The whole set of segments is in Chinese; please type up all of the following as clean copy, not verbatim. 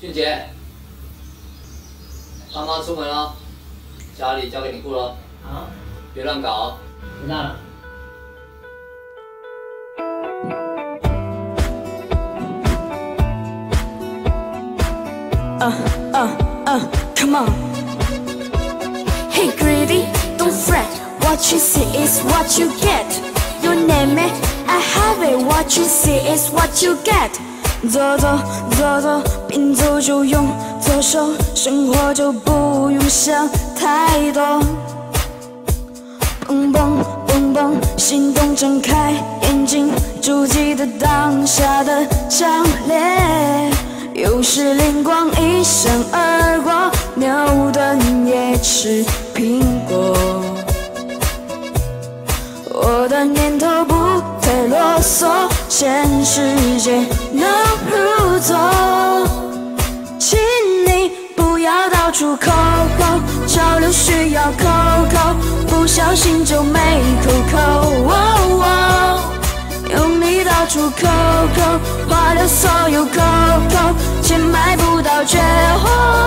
俊杰，妈妈出门了，家里交给你顾了。 好， 别乱搞哦。 知道了。 Come on. Hey greedy, don't fret. What you see is what you get. You name it, I have it. What you see is what you get. 走走走走，边走就用左手，生活就不用想太多。蹦蹦蹦蹦，心动睁开眼睛，就记得当下的强烈。 有时灵光一闪而过，牛顿也吃苹果。我的念头不太啰嗦，现世界能如昨。请你不要到处抠抠，潮流需要抠抠，不小心就没抠抠。用力到处抠抠，花掉所有抠抠，钱买不到绝活。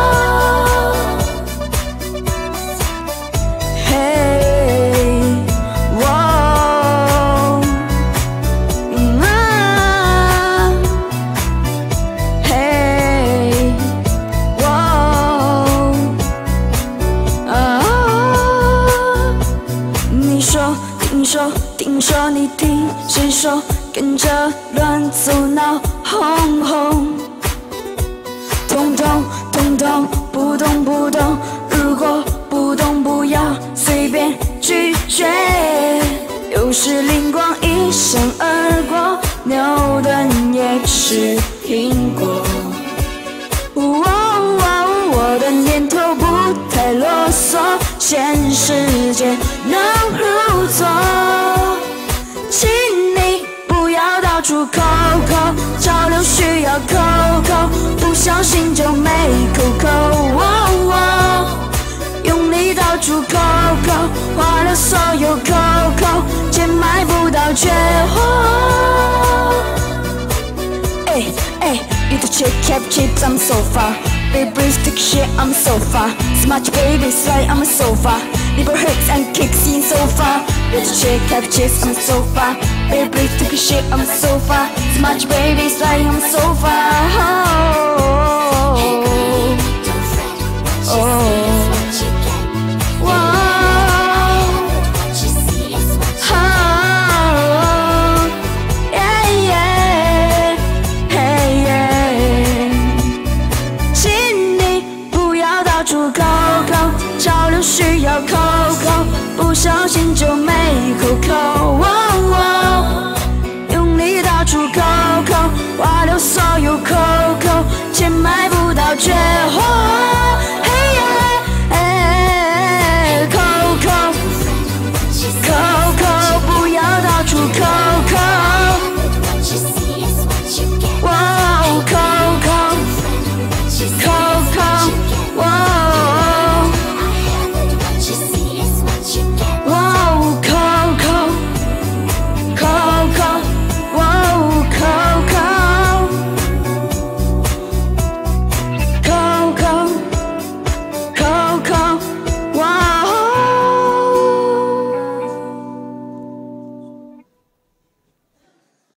嘿，哇，嘿，哇，你说，听说，听说你听谁说？ 跟着乱走闹哄哄，通通通通不动不动。如果不动不要随便拒绝。有时灵光一闪而过，牛顿也吃苹果。我的念头不太啰嗦，现世界能如昨。请你。 不要到处抠抠，潮流需要抠抠，不小心就没抠抠。用力到处抠抠，花了所有抠抠，钱买不到绝活。Ay, ay, you the chick have chips, I'm so far. Big breeze, thick shit, I'm so far. Smudge baby, slide, I'm so far. Liberal hits and kicks in so far. You the chick have chips, I'm so far. Big breeze, thick shit, I'm so far. Smudge baby, slide, I'm so far.需要抠抠，不小心就没抠抠。用力到处抠抠，花掉所有抠抠，钱买不到绝活。